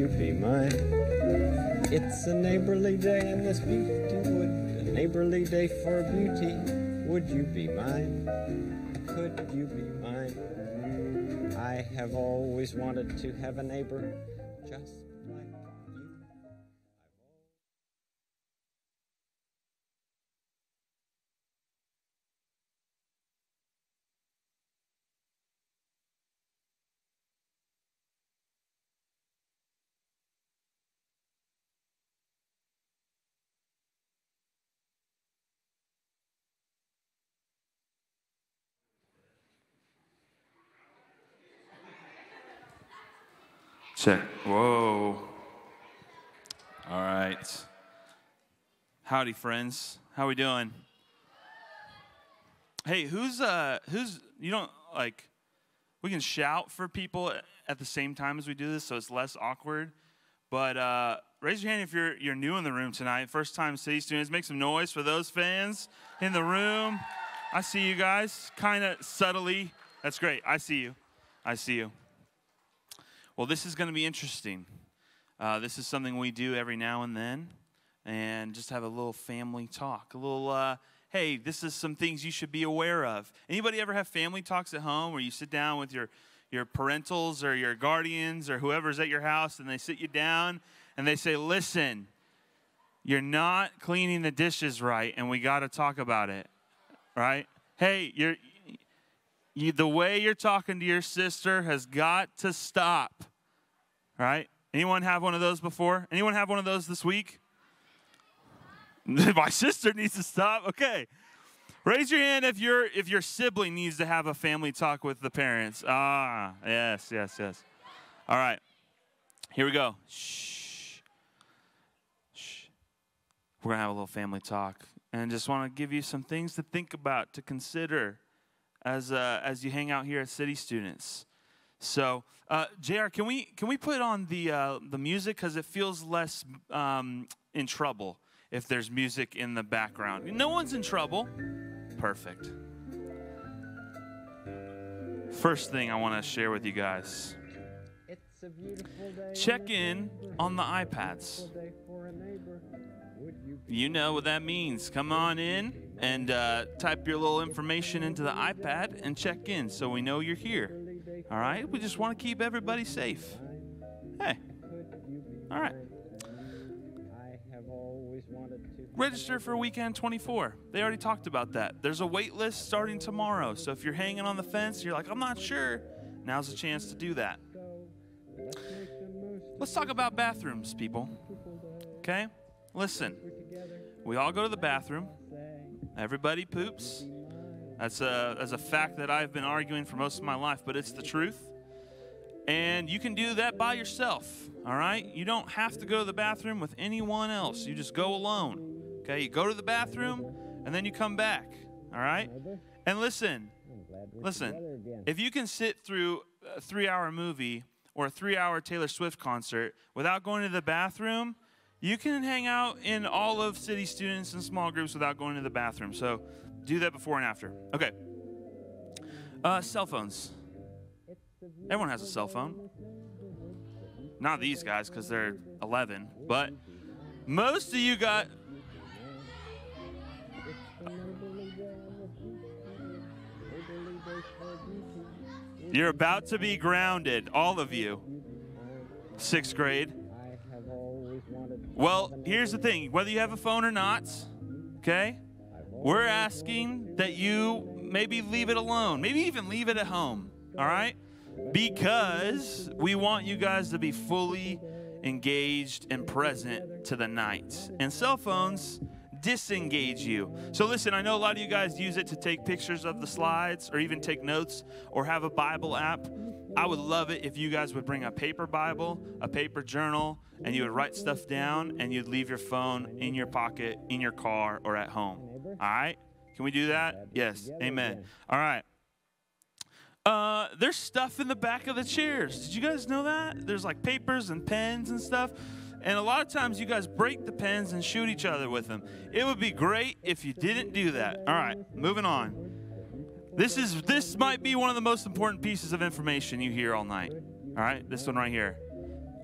you be mine? It's a neighborly day in this beauty wood, a neighborly day for beauty. Would you be mine? Could you be mine? I have always wanted to have a neighbor just like you. Check. Whoa. All right. Howdy, friends. How we doing? Hey, who's you don't like, we can shout for people at the same time as we do this so it's less awkward. But raise your hand if you're new in the room tonight. First time city students. Make some noise for those fans in the room. I see you guys kind of subtly. That's great. I see you. I see you. Well, this is going to be interesting. This is something we do every now and then, and just have a little family talk. A little, hey, this is some things you should be aware of. Anybody ever have family talks at home where you sit down with your parentals or your guardians or whoever's at your house, and they sit you down and they say, listen, you're not cleaning the dishes right, and we got to talk about it, right? Hey, the way you're talking to your sister has got to stop, right? Anyone have one of those before? Anyone have one of those this week? My sister needs to stop. Okay. Raise your hand if your sibling needs to have a family talk with the parents. Ah, yes. All right. Here we go. Shh. We're going to have a little family talk. And just want to give you some things to think about, to consider as you hang out here at City Students. So, JR, can we put on the music, because it feels less in trouble if there's music in the background. No one's in trouble. Perfect. First thing I want to share with you guys. Check in on the iPads. You know what that means. Come on in and type your little information into the iPad and check in so we know you're here. All right? We just want to keep everybody safe. Hey. All right. Register for Weekend 24. They already talked about that. There's a wait list starting tomorrow. So if you're hanging on the fence, you're like, I'm not sure, now's the chance to do that. Let's talk about bathrooms, people. Okay? Listen, we all go to the bathroom. Everybody poops. That's a fact that I've been arguing for most of my life, but it's the truth. And you can do that by yourself, all right? You don't have to go to the bathroom with anyone else. You just go alone, okay? You go to the bathroom, and then you come back, all right? And listen, if you can sit through a 3-hour movie or a 3-hour Taylor Swift concert without going to the bathroom, you can hang out in all of City Students and small groups without going to the bathroom. So do that before and after. Okay. Cell phones. Everyone has a cell phone. Not these guys, because they're 11. But most of you got... You're about to be grounded, all of you. 6th grade. Well, here's the thing. Whether you have a phone or not, okay, we're asking that you maybe leave it alone. Maybe even leave it at home, all right? Because we want you guys to be fully engaged and present to the night. And cell phones disengage you. So listen, I know a lot of you guys use it to take pictures of the slides or even take notes or have a Bible app. I would love it if you guys would bring a paper Bible, a paper journal, and you would write stuff down and you'd leave your phone in your pocket, in your car, or at home. All right? Can we do that? Yes. Amen. All right. There's stuff in the back of the chairs. Did you guys know that? There's like papers and pens and stuff. And a lot of times you guys break the pens and shoot each other with them. It would be great if you didn't do that. All right, moving on. This might be one of the most important pieces of information you hear all night. All right, this one right here.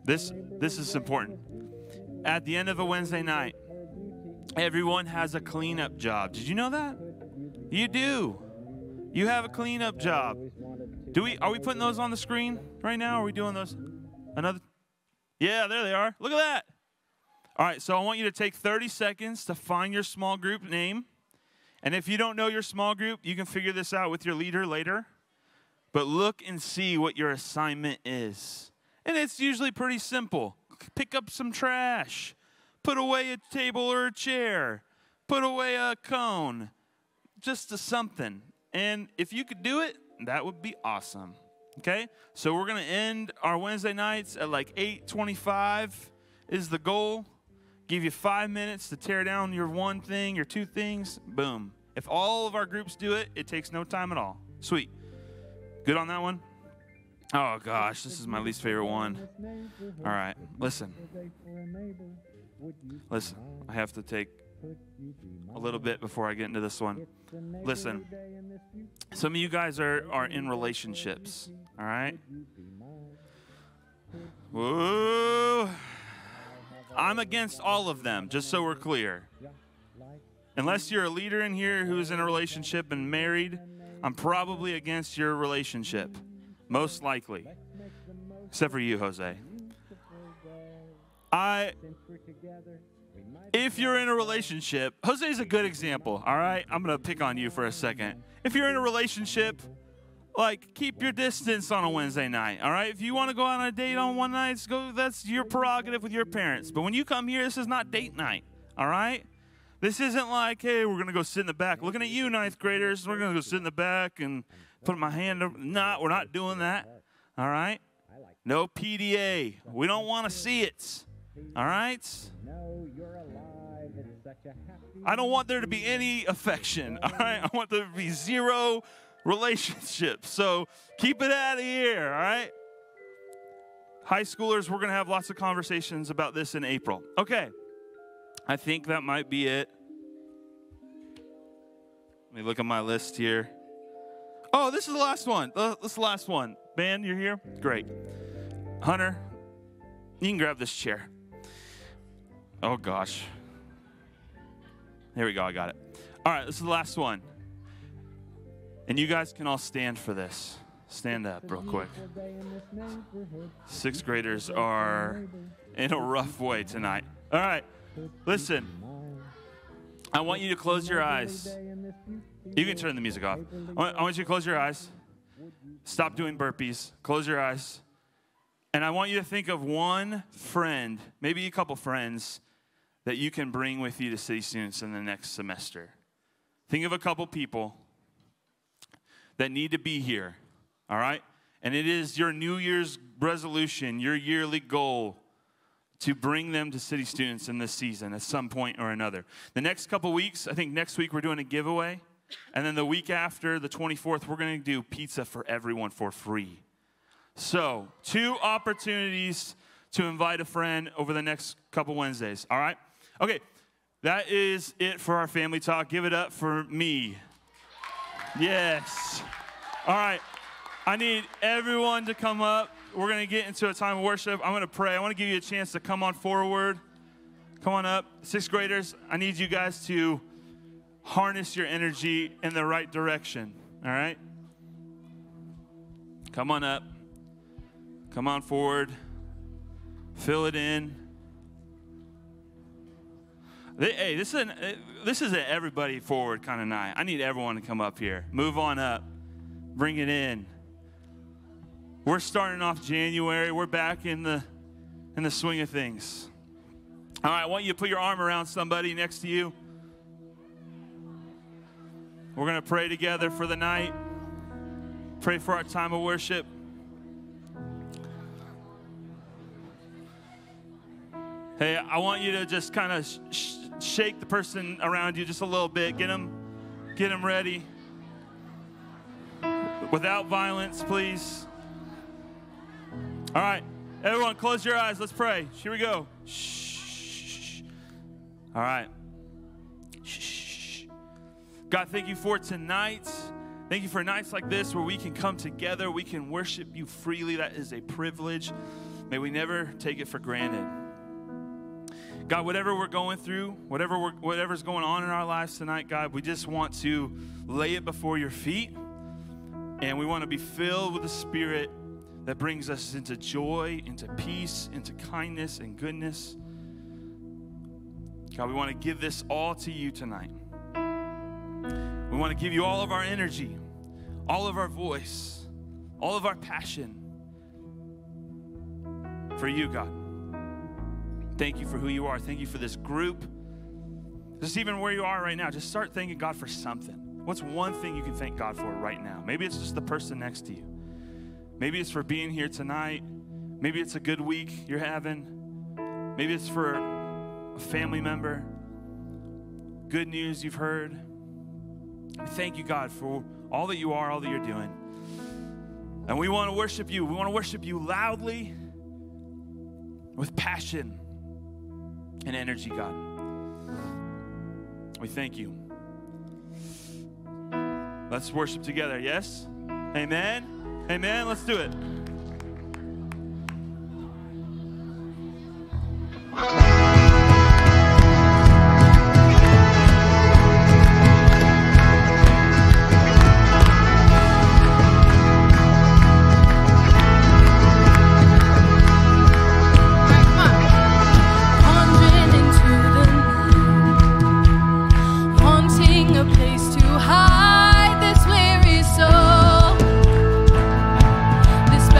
This is important. At the end of a Wednesday night, everyone has a cleanup job. Did you know that? You do. You have a cleanup job. Are we putting those on the screen right now? Are we doing those? Another? Yeah, there they are. Look at that. All right, so I want you to take 30 seconds to find your small group name. And if you don't know your small group, you can figure this out with your leader later. But look and see what your assignment is. And it's usually pretty simple. Pick up some trash. Put away a table or a chair. Put away a cone. Just something. And if you could do it, that would be awesome. Okay? So we're going to end our Wednesday nights at like 8:25 is the goal. Give you 5 minutes to tear down your one thing, your two things. Boom. If all of our groups do it, it takes no time at all. Sweet. Good on that one? Oh, gosh, this is my least favorite one. All right, listen. Listen, I have to take a little bit before I get into this one. Listen, some of you guys are in relationships, all right? Whoa. I'm against all of them, just so we're clear. Unless you're a leader in here who's in a relationship and married, I'm probably against your relationship. Most likely. Except for you, Jose. If you're in a relationship, Jose's a good example, all right? I'm going to pick on you for a second. If you're in a relationship, like, keep your distance on a Wednesday night, all right? If you want to go out on a date on one night, that's your prerogative with your parents. But when you come here, this is not date night, all right? This isn't like, hey, we're going to go sit in the back. Looking at you, ninth graders, we're going to go sit in the back and put my hand over. No, we're not doing that, all right? No PDA. We don't want to see it, all right? I don't want there to be any affection, all right? I want there to be zero relationships. So keep it out of here, all right? High schoolers, we're going to have lots of conversations about this in April. Okay. I think that might be it. Let me look at my list here. Oh, this is the last one. This is the last one. Ben, you're here? Great. Hunter, you can grab this chair. Oh, gosh. There we go. I got it. All right, this is the last one. And you guys can all stand for this. Stand up real quick. Sixth graders are in a rough way tonight. All right. Listen, I want you to close your eyes. You can turn the music off. I want you to close your eyes. Stop doing burpees. Close your eyes. And I want you to think of one friend, maybe a couple friends, that you can bring with you to City Students in the next semester. Think of a couple people that need to be here, all right? And it is your New Year's resolution, your yearly goal, to bring them to City Students in this season at some point or another. The next couple weeks, I think next week we're doing a giveaway. And then the week after, the 24th, we're going to do pizza for everyone for free. So 2 opportunities to invite a friend over the next couple Wednesdays, all right? Okay, that is it for our family talk. Give it up for me. Yes. All right, I need everyone to come up. We're going to get into a time of worship. I'm going to pray. I want to give you a chance to come on forward. Come on up. 6th graders, I need you guys to harness your energy in the right direction, all right? Come on up. Come on forward. Fill it in. Hey, this is an everybody forward kind of night. I need everyone to come up here. Move on up. Bring it in. We're starting off January. We're back in the swing of things. All right, I want you to put your arm around somebody next to you. We're going to pray together for the night. Pray for our time of worship. Hey, I want you to just kind of shake the person around you just a little bit. Get them ready. Without violence, please. All right, everyone, close your eyes. Let's pray. Here we go. Shh. All right. Shh. God, thank you for tonight. Thank you for nights like this where we can come together. We can worship you freely. That is a privilege. May we never take it for granted. God, whatever we're going through, whatever's going on in our lives tonight, God, we just want to lay it before your feet. And we want to be filled with the Spirit that brings us into joy, into peace, into kindness and goodness. God, we want to give this all to you tonight. We want to give you all of our energy, all of our voice, all of our passion for you, God. Thank you for who you are. Thank you for this group. Just even where you are right now, just start thanking God for something. What's one thing you can thank God for right now? Maybe it's just the person next to you. Maybe it's for being here tonight. Maybe it's a good week you're having. Maybe it's for a family member. Good news you've heard. Thank you, God, for all that you are, all that you're doing. And we want to worship you. We want to worship you loudly, with passion and energy, God. We thank you. Let's worship together, yes? Amen? Amen. Let's do it. This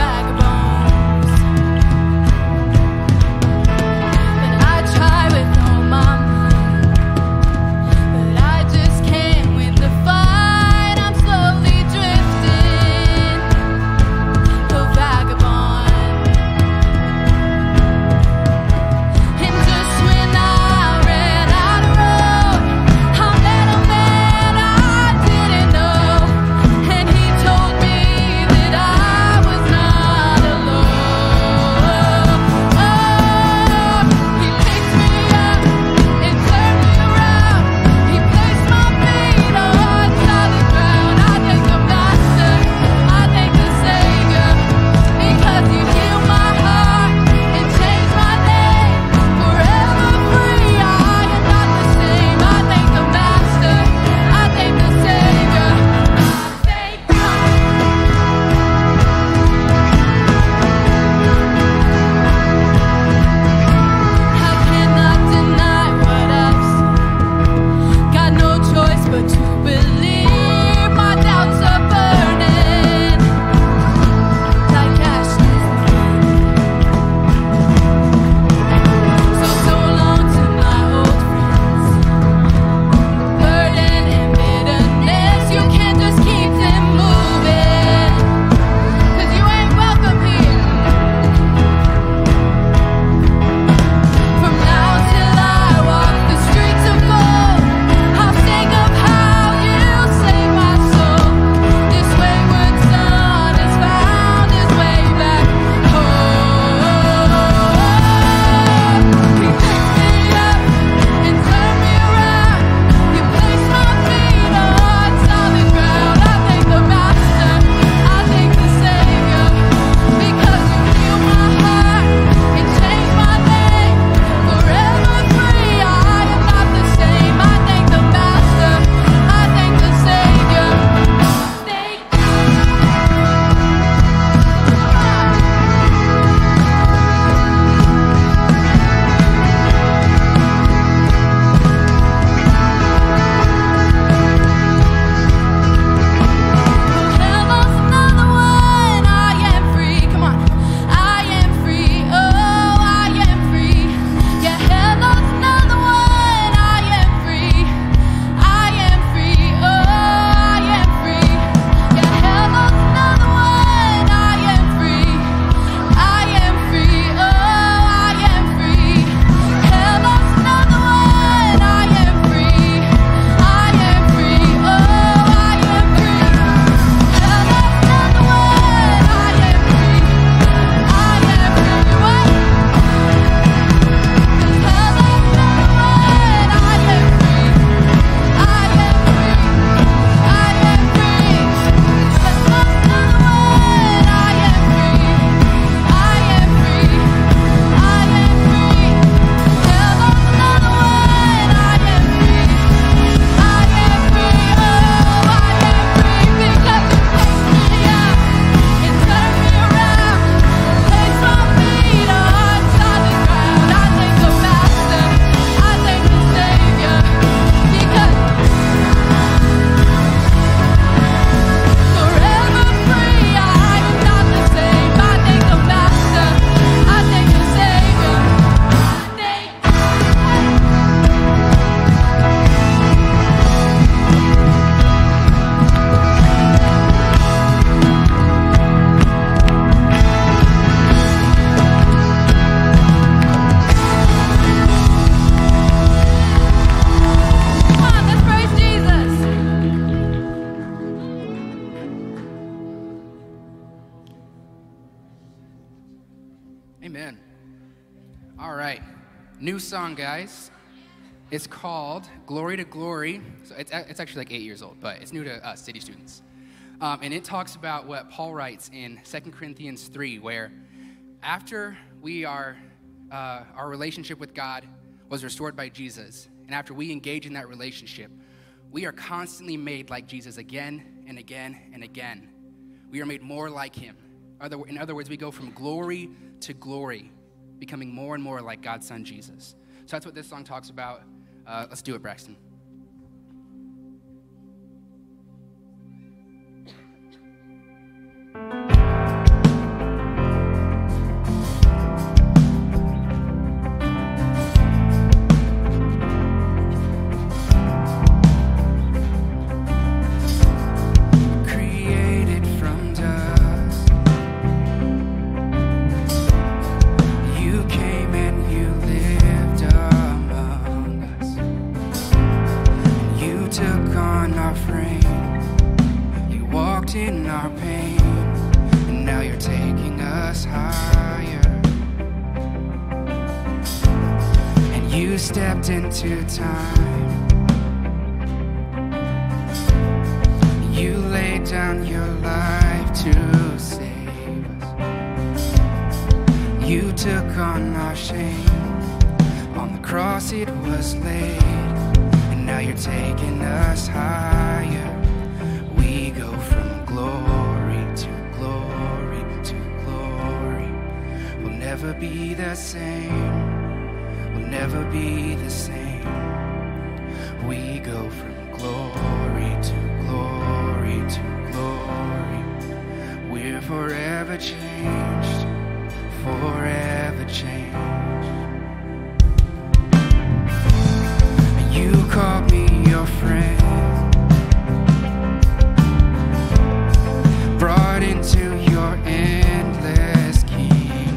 All right, new song, guys. It's called Glory to Glory. So it's actually like 8 years old, but it's new to us, city students. And it talks about what Paul writes in 2 Corinthians 3, where after our relationship with God was restored by Jesus, and after we engage in that relationship, we are constantly made like Jesus again and again and again. We are made more like him. In other words, we go from glory to glory, becoming more and more like God's son, Jesus. So that's what this song talks about. Let's do it, Braxton. In our pain, and now you're taking us higher. And you stepped into time. You laid down your life to save us. You took on our shame. On the cross it was laid, and now you're taking us higher. We go from glory to glory to glory. We'll never be the same. We'll never be the same. We go from glory to glory to glory. We're forever changed, forever changed. You called me your friend, brought into your endless kingdom.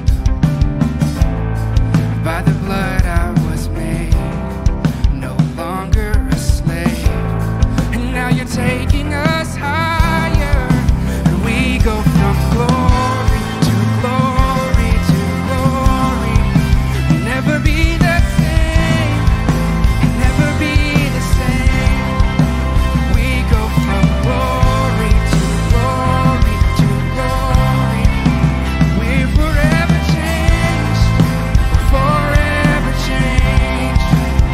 By the blood I was made, no longer a slave. And now you're taking us higher. And we go from glory to glory to glory. We'll never be the same. We'll never be the same. We go from glory to glory. We're forever changed, forever changed.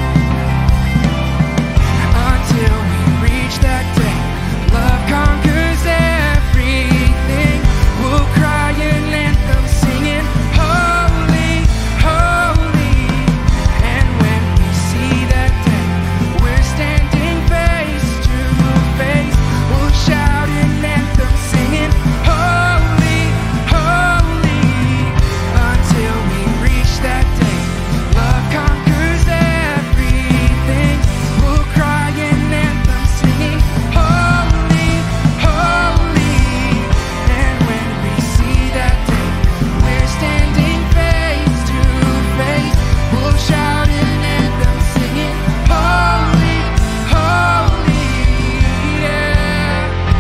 Until we reach that day, love conquers everything. We'll cry an anthem singing, holy, holy. And when we see that day, we're standing face to face. We'll shout an anthem singing, holy, holy. Until we reach that day, love conquers everything. We'll cry an anthem singing, holy, holy. And when we see that day, we're standing face to face. We'll shout an anthem singing, holy, holy, yeah.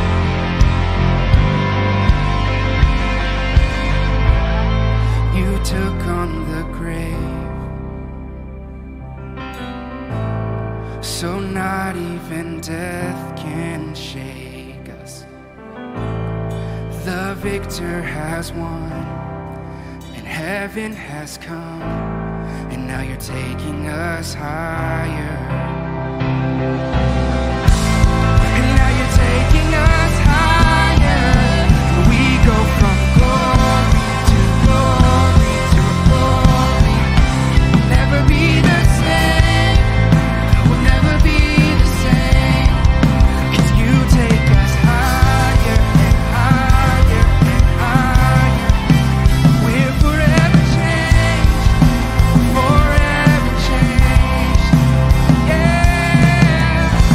You took on the grave, so not even death can shake us. The victor has won, and heaven has come, and now you're taking us higher. And now you're taking us higher. We go from glory to glory to glory. We'll never be the same. We'll never be the same. 'Cause you take us higher and higher and higher. We're forever changed, forever changed. Yeah.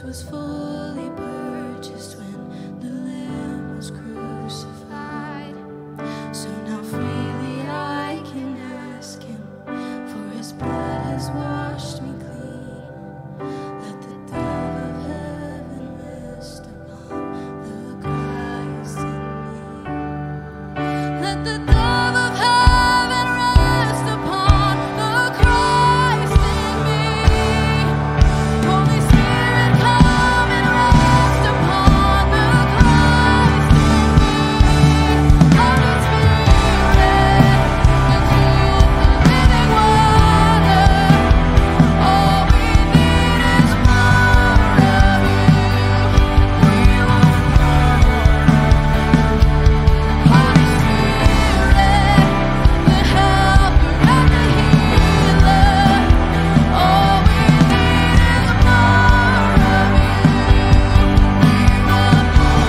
was fully purchased when the Lamb was crucified. So now freely I can ask him, for his blood has washed me clean. Let the dove of heaven rest upon the Christ in me. Let the dove of heaven rest upon the Christ in me. Holy Spirit, come and rest upon the Christ in me. Holy Spirit, the truth, the living water. All we need is more of you. We want Holy Spirit, the helper and the healer. All we need is more of you. We want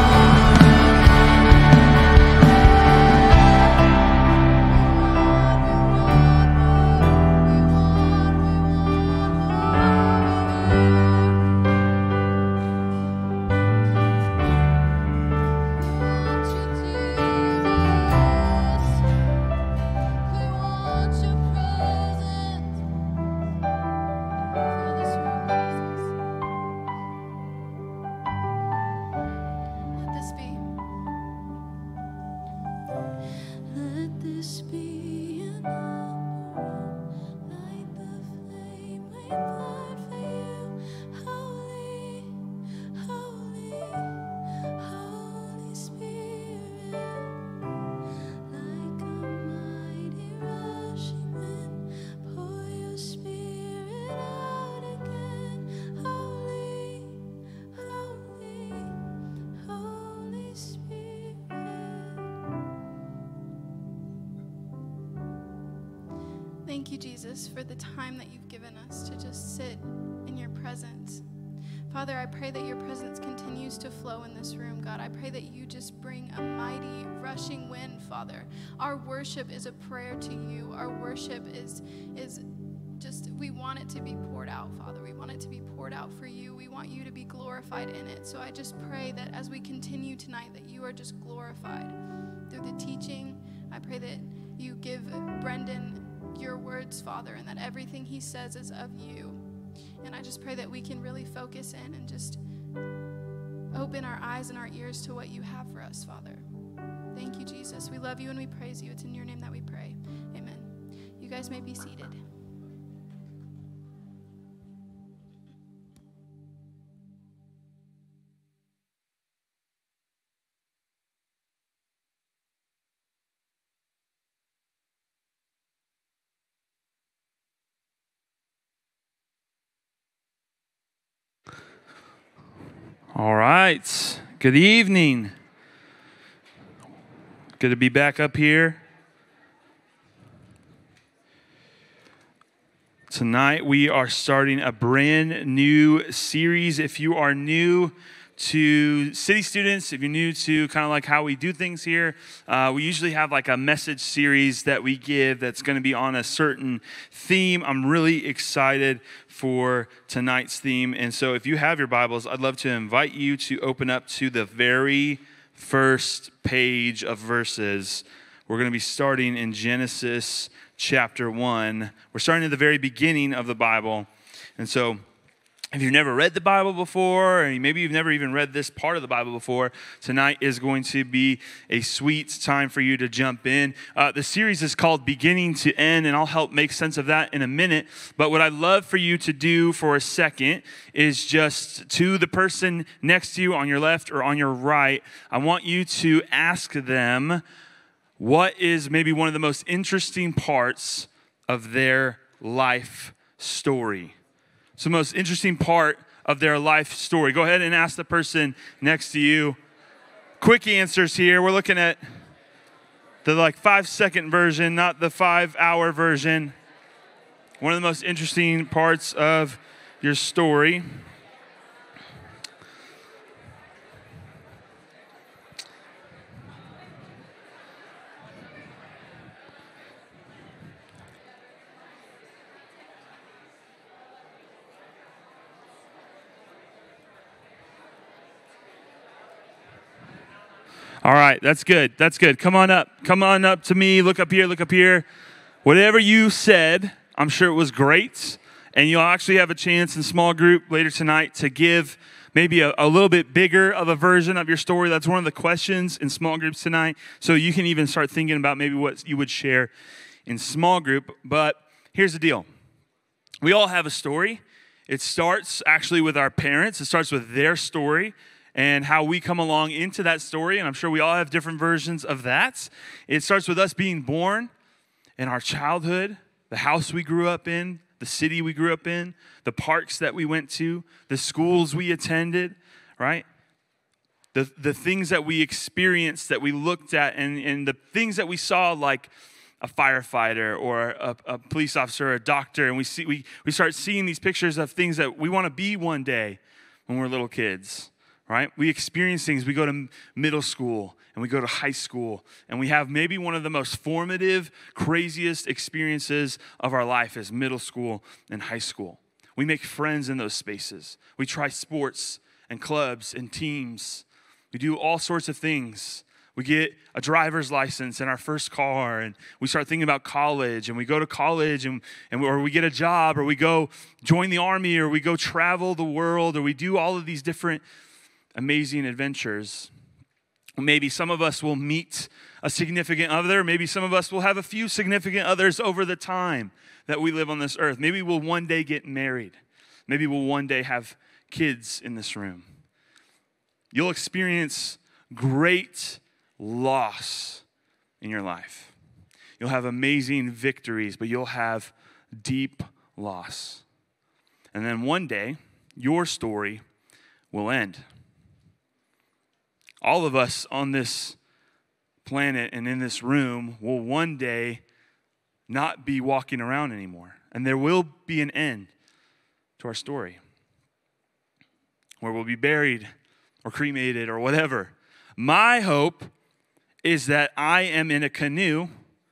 Let this be an hour, light the flame, we burn for you. Holy, holy, Holy Spirit, like a mighty rushing wind, pour your Spirit out again. Holy, holy, Holy Spirit. Thank you, Jesus, for the time that you've given us to just sit in your presence. Father, I pray that your presence continues to flow in this room, God. I pray that you just bring a mighty rushing wind, Father. Our worship is a prayer to you. Our worship is just, we want it to be poured out, Father. We want it to be poured out for you. We want you to be glorified in it. So I just pray that as we continue tonight, that you are just glorified through the teaching. I pray that you give Brendan your words, Father, and that everything he says is of you. And I just pray that we can really focus in and just open our eyes and our ears to what you have for us, Father. Thank you, Jesus. We love you and we praise you. It's in your name that we pray. Amen. You guys may be seated. All right. Good evening. Good to be back up here. Tonight we are starting a brand new series. If you are new to City students, if you're new to kind of like how we do things here, we usually have like a message series that we give that's going to be on a certain theme. I'm really excited for tonight's theme. And so if you have your Bibles, I'd love to invite you to open up to the very first page of verses. We're going to be starting in Genesis chapter 1. We're starting at the very beginning of the Bible. And so if you've never read the Bible before, or maybe you've never even read this part of the Bible before, tonight is going to be a sweet time for you to jump in. The series is called Beginning to End, and I'll help make sense of that in a minute. But what I'd love for you to do for a second is just to the person next to you on your left or on your right, I want you to ask them what is maybe one of the most interesting parts of their life story. It's the most interesting part of their life story. Go ahead and ask the person next to you. Quick answers here. We're looking at the 5-second version, not the 5-hour version. One of the most interesting parts of your story. All right, that's good. That's good. Come on up. Come on up to me. Look up here. Look up here. Whatever you said, I'm sure it was great. And you'll actually have a chance in small group later tonight to give maybe a little bit bigger of a version of your story. That's one of the questions in small groups tonight. So you can even start thinking about maybe what you would share in small group. But here's the deal. We all have a story. It starts actually with our parents. It starts with their story and how we come along into that story. And I'm sure we all have different versions of that. It starts with us being born in our childhood, the house we grew up in, the city we grew up in, the parks that we went to, the schools we attended, right? The things that we experienced, that we looked at, and the things that we saw, like a firefighter or a police officer or a doctor, and we start seeing these pictures of things that we want to be one day when we're little kids. Right? We experience things. We go to middle school and we go to high school and we have maybe one of the most formative, craziest experiences of our life is middle school and high school. We make friends in those spaces. We try sports and clubs and teams. We do all sorts of things. We get a driver's license and our first car, and we start thinking about college, and we go to college, or we get a job, or we go join the army, or we go travel the world, or we do all of these different amazing adventures. Maybe some of us will meet a significant other. Maybe some of us will have a few significant others over the time that we live on this earth. Maybe we'll one day get married. Maybe we'll one day have kids in this room. You'll experience great loss in your life. You'll have amazing victories, but you'll have deep loss. And then one day, your story will end. All of us on this planet and in this room will one day not be walking around anymore. And there will be an end to our story, where we'll be buried or cremated or whatever. My hope is that I am in a canoe.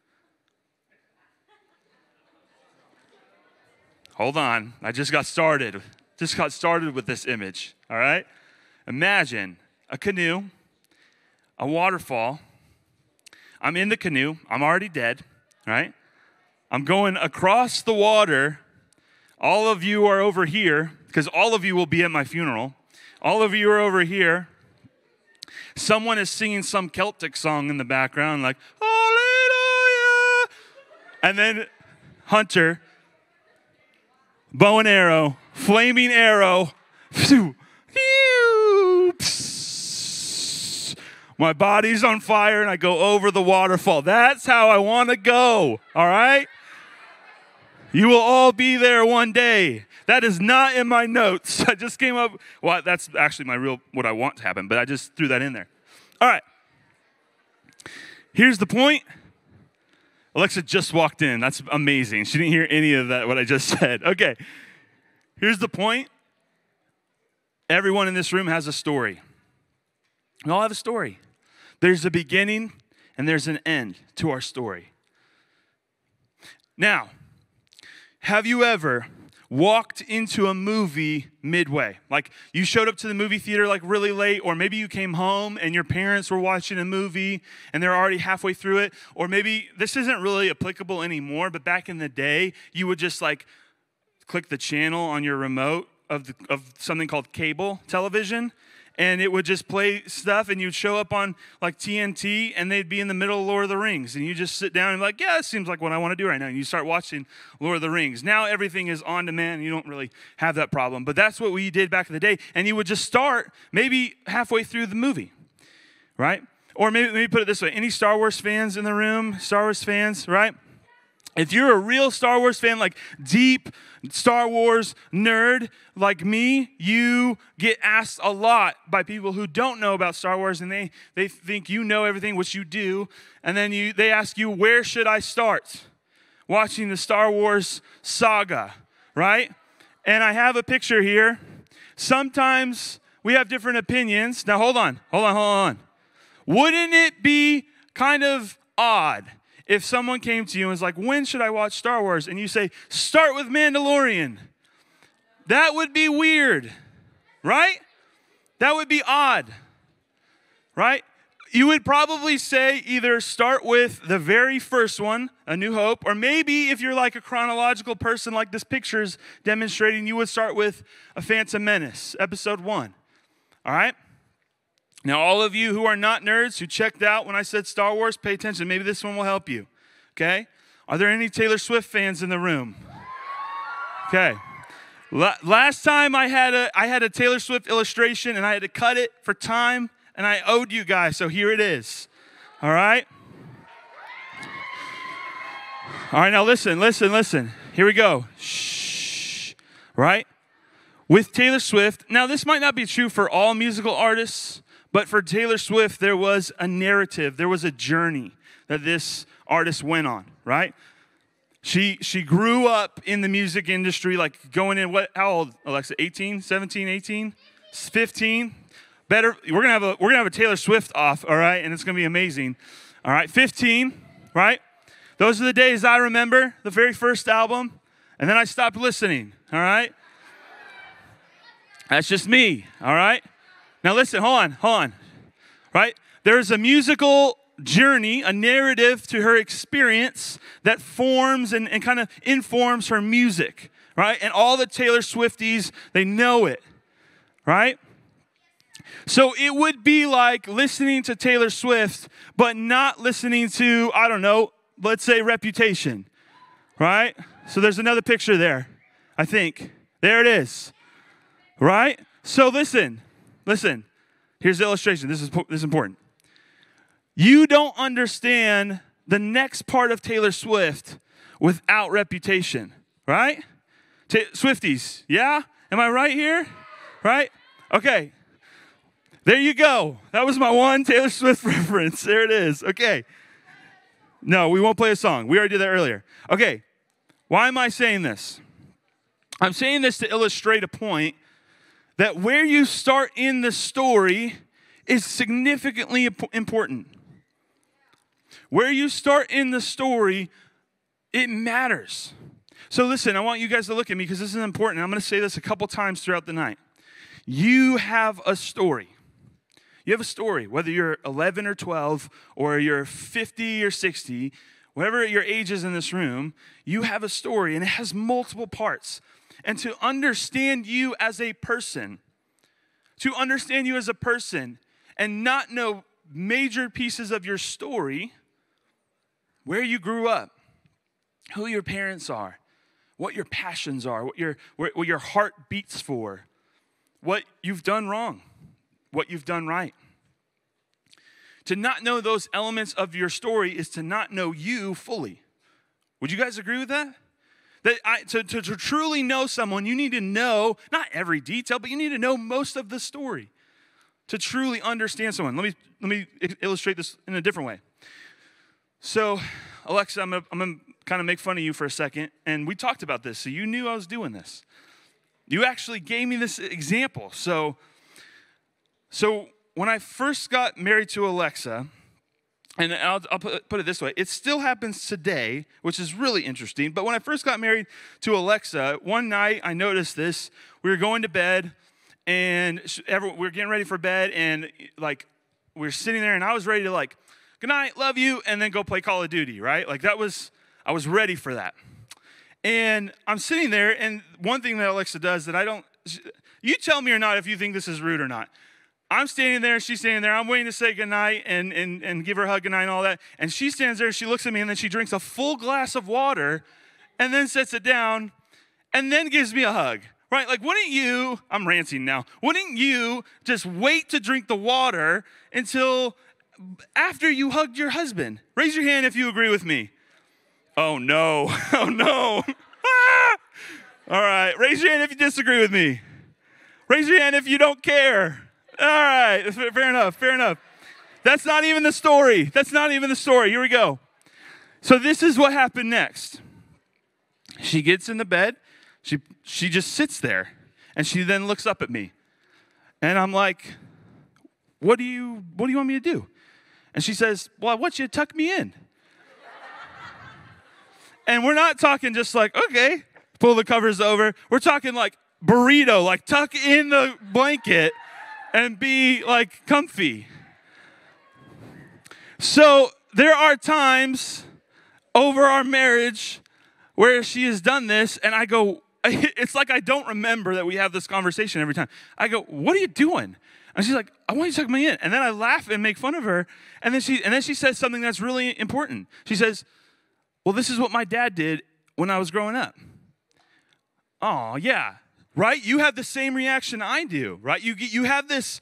Hold on, I just got started with this image, all right? Imagine a canoe, a waterfall. I'm in the canoe. I'm already dead, right? I'm going across the water. All of you are over here, because all of you will be at my funeral. All of you are over here. Someone is singing some Celtic song in the background, like, hallelujah. And then Hunter, bow and arrow, flaming arrow, phew, phew, psst. My body's on fire and I go over the waterfall. That's how I want to go, all right? You will all be there one day. That is not in my notes. I just came up, well, that's actually what I want to happen, but I just threw that in there. All right. Here's the point. Alexa just walked in. That's amazing. She didn't hear any of that, what I just said. Okay. Here's the point. Everyone in this room has a story. We all have a story. There's a beginning and there's an end to our story. Now, have you ever walked into a movie midway? Like you showed up to the movie theater like really late, or maybe you came home and your parents were watching a movie and they're already halfway through it. Or maybe this isn't really applicable anymore, but back in the day, you would just like click the channel on your remote of something called cable television, and it would just play stuff, and you'd show up on like TNT, and they'd be in the middle of Lord of the Rings, and you just sit down and be like, yeah, it seems like what I want to do right now, and you start watching Lord of the Rings. Now everything is on demand, and you don't really have that problem, but that's what we did back in the day, and you would just start maybe halfway through the movie, right? Or maybe put it this way, any Star Wars fans in the room? Star Wars fans, right? If you're a real Star Wars fan, like deep Star Wars nerd like me, you get asked a lot by people who don't know about Star Wars, and they think you know everything, which you do, and then they ask you, where should I start watching the Star Wars saga, right? And I have a picture here. Sometimes we have different opinions. Now, hold on. Wouldn't it be kind of odd if someone came to you and was like, when should I watch Star Wars? And you say, start with Mandalorian. That would be weird, right? That would be odd, right? you would probably say either start with the very first one, A New Hope, or maybe if you're like a chronological person like this picture's demonstrating, you would start with A Phantom Menace, episode 1. All right? Now, all of you who are not nerds, who checked out when I said Star Wars, pay attention. Maybe this one will help you. Okay? Are there any Taylor Swift fans in the room? Okay. Last time I had a Taylor Swift illustration, and I had to cut it for time, and I owed you guys, so here it is. All right? All right, now listen. Here we go. Shh. Right? With Taylor Swift, now this might not be true for all musical artists, but for Taylor Swift, there was a narrative, there was a journey that this artist went on, right? She grew up in the music industry, like going in, how old, Alexa, 18, 17, 18, 15? Better, we're gonna have a Taylor Swift off, all right, and it's gonna be amazing. All right, 15, right? Those are the days I remember, the very first album, and then I stopped listening, all right? That's just me, all right? Now listen, hold on, right? There's a musical journey, a narrative to her experience that forms and kind of informs her music, right? And all the Taylor Swifties, they know it, right? So it would be like listening to Taylor Swift, but not listening to, I don't know, let's say Reputation, right? So there's another picture there, I think. There it is, right? So listen. Here's the illustration. This is important. You don't understand the next part of Taylor Swift without Reputation, right? Swifties, yeah? Am I right here? Right? Okay. There you go. That was my one Taylor Swift reference. There it is. Okay. No, we won't play a song. We already did that earlier. Okay. Why am I saying this? I'm saying this to illustrate a point that where you start in the story is significantly important. Where you start in the story, it matters. So listen, I want you guys to look at me because this is important. I'm going to say this a couple times throughout the night. You have a story. You have a story, whether you're 11 or 12 or you're 50 or 60, whatever your age is in this room, you have a story and it has multiple parts. And to understand you as a person, and not know major pieces of your story, where you grew up, who your parents are, what your passions are, what your heart beats for, what you've done wrong, what you've done right. To not know those elements of your story is to not know you fully. Would you guys agree with that? To truly know someone, you need to know, not every detail, but you need to know most of the story to truly understand someone. Let me illustrate this in a different way. So, Alexa, I'm gonna kind of make fun of you for a second, and we talked about this, so you knew I was doing this. You actually gave me this example. So when I first got married to Alexa, and I'll put it this way, it still happens today, which is really interesting. But when I first got married to Alexa, one night I noticed this. We were going to bed, and we were getting ready for bed, and like we were sitting there, and I was ready to like, good night, love you, and then go play Call of Duty, right? Like I was ready for that. And I'm sitting there, and one thing that Alexa does that you tell me or not if you think this is rude or not. I'm standing there, she's standing there, I'm waiting to say goodnight and give her a hug goodnight and all that. And she stands there, she looks at me, and then she drinks a full glass of water and then sets it down and then gives me a hug, right? Like, wouldn't you, I'm ranting now, wouldn't you just wait to drink the water until after you hugged your husband? Raise your hand if you agree with me. Oh, no. Oh, no. All right. Raise your hand if you disagree with me. Raise your hand if you don't care. All right. Fair enough. That's not even the story. Here we go. So this is what happened next. She gets in the bed. She just sits there. And she then looks up at me. And I'm like, what do you want me to do? And she says, well, I want you to tuck me in. And we're not talking just like, okay, pull the covers over. We're talking like burrito, like tuck in the blanket and be like comfy. So there are times over our marriage where she has done this, and I go, it's like I don't remember that we have this conversation every time. I go, what are you doing? And she's like, I want you to tuck me in. And then I laugh and make fun of her, and then she says something that's really important. She says, well, this is what my dad did when I was growing up. Oh, yeah, right? You have the same reaction I do, right? You have this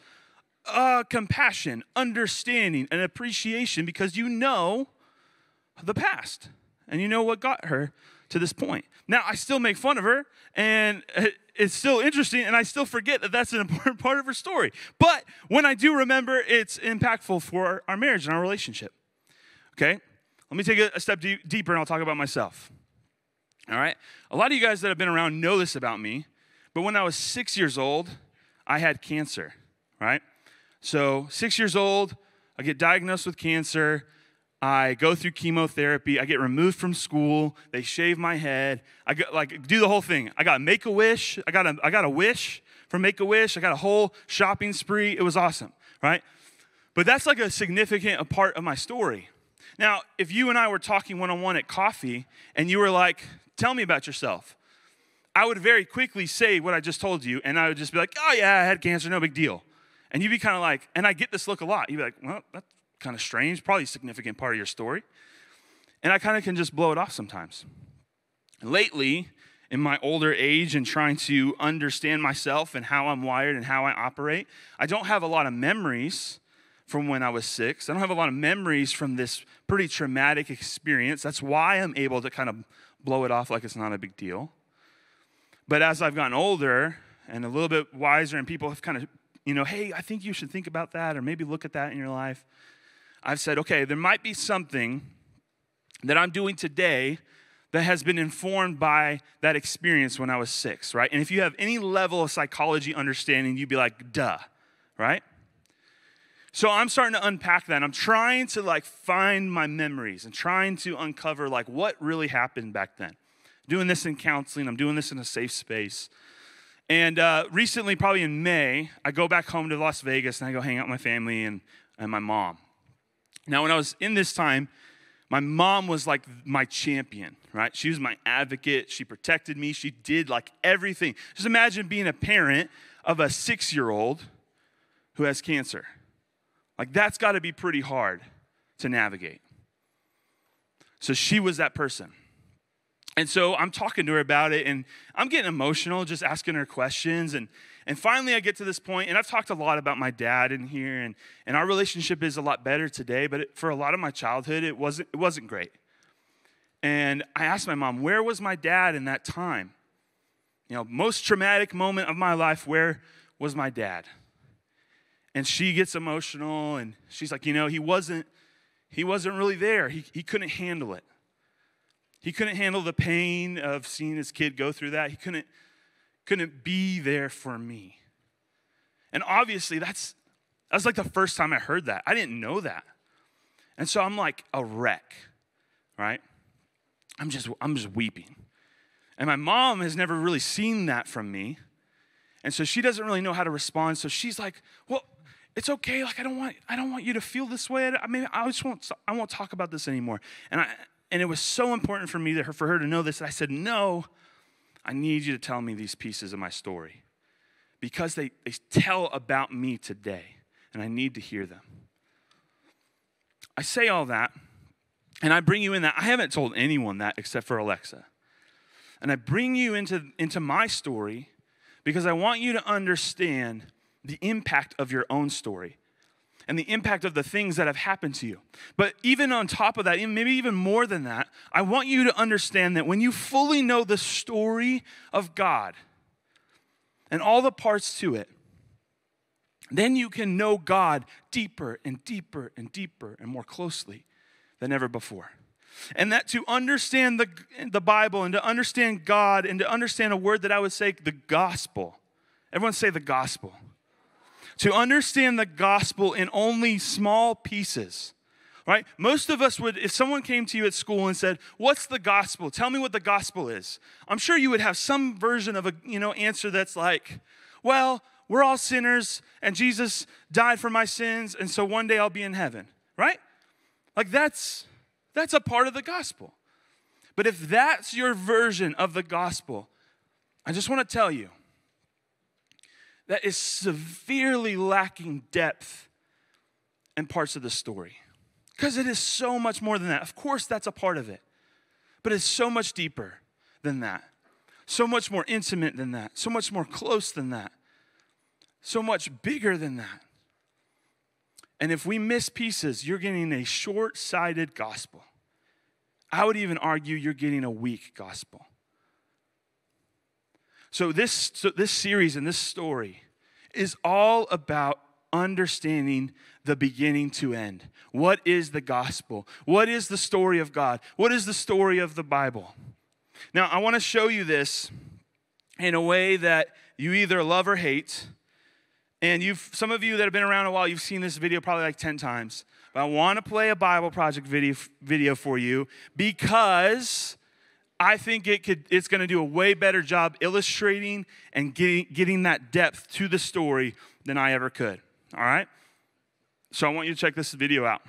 compassion, understanding, and appreciation because you know the past, and you know what got her to this point. Now, I still make fun of her, and it's still interesting, and I still forget that that's an important part of her story. But when I do remember, it's impactful for our marriage and our relationship. Okay? Let me take a step deeper, and I'll talk about myself. All right? A lot of you guys that have been around know this about me, but when I was 6 years old, I had cancer, right? So 6 years old, I get diagnosed with cancer. I go through chemotherapy. I get removed from school. They shave my head. I do the whole thing. I got Make-A-Wish. I got a wish from Make-A-Wish. I got a whole shopping spree. It was awesome, right? But that's like a significant part of my story. Now, if you and I were talking one-on-one at coffee, and you were like, tell me about yourself, I would very quickly say what I just told you, and I would just be like, oh, yeah, I had cancer, no big deal. And you'd be kind of like, and I get this look a lot. You'd be like, well, that's kind of strange, probably a significant part of your story. And I kind of can just blow it off sometimes. Lately, in my older age and trying to understand myself and how I'm wired and how I operate, I don't have a lot of memories from when I was 6. I don't have a lot of memories from this pretty traumatic experience. That's why I'm able to kind of blow it off like it's not a big deal. But as I've gotten older and a little bit wiser, and people have kind of, hey, I think you should think about that, or maybe look at that in your life, I've said, okay, there might be something that I'm doing today that has been informed by that experience when I was 6, right? And if you have any level of psychology understanding, you'd be like, duh, right? So I'm starting to unpack that. I'm trying to find my memories and trying to uncover what really happened back then. Doing this in counseling. I'm doing this in a safe space. And recently, probably in May, I go back home to Las Vegas and I go hang out with my family and my mom. Now, when I was in this time, my mom was like my champion, right? She was my advocate. She protected me. She did everything. Just imagine being a parent of a 6-year-old who has cancer. That's got to be pretty hard to navigate. So she was that person. And so I'm talking to her about it, and I'm getting emotional, just asking her questions. And finally I get to this point, and I've talked a lot about my dad in here, and our relationship is a lot better today, but for a lot of my childhood, it wasn't great. And I asked my mom, where was my dad in that time? Most traumatic moment of my life, where was my dad? And she gets emotional, and she's like, he wasn't really there. He couldn't handle it. He couldn't handle the pain of seeing his kid go through that. He couldn't be there for me. And obviously, that was the first time I heard that. I didn't know that. And so I'm like a wreck, right? I'm just weeping. And my mom has never really seen that from me. And so she doesn't really know how to respond. So she's like, well, it's okay. I don't want you to feel this way. I won't talk about this anymore. And it was so important for me for her to know this. I said, no, I need you to tell me these pieces of my story because they tell about me today, and I need to hear them. I say all that, and I bring you in that. I haven't told anyone that except for Alexa. And I bring you into my story because I want you to understand the impact of your own story and the impact of the things that have happened to you. But even on top of that, maybe even more than that, I want you to understand that when you fully know the story of God and all the parts to it, then you can know God deeper and deeper and deeper and more closely than ever before. And that to understand the Bible and to understand God and to understand a word that I would say, the gospel. Everyone say the gospel. To understand the gospel in only small pieces, right? Most of us would, if someone came to you at school and said, what's the gospel? Tell me what the gospel is. I'm sure you would have some version of a, answer that's like, well, we're all sinners and Jesus died for my sins and so one day I'll be in heaven, right? Like that's a part of the gospel. But if that's your version of the gospel, I just want to tell you that is severely lacking depth in parts of the story. Because it is so much more than that. Of course, that's a part of it. But it's so much deeper than that. So much more intimate than that. So much more close than that. So much bigger than that. And if we miss pieces, you're getting a short-sighted gospel. I would even argue you're getting a weak gospel. So this series and this story is all about understanding the beginning to end. What is the gospel? What is the story of God? What is the story of the Bible? Now, I want to show you this in a way that you either love or hate. And some of you that have been around a while, you've seen this video probably like 10 times. But I want to play a Bible Project video for you because I think it's going to do a way better job illustrating and getting that depth to the story than I ever could. All right? So I want you to check this video out.